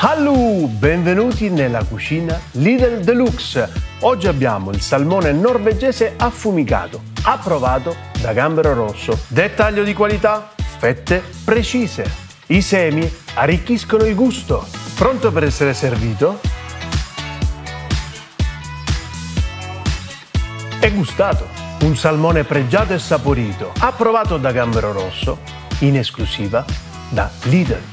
Hallo, benvenuti nella cucina Lidl Deluxe. Oggi abbiamo il salmone norvegese affumicato, approvato da Gambero Rosso. Dettaglio di qualità, fette precise. I semi arricchiscono il gusto. Pronto per essere servito? E gustato. Un salmone pregiato e saporito, approvato da Gambero Rosso, in esclusiva da Lidl.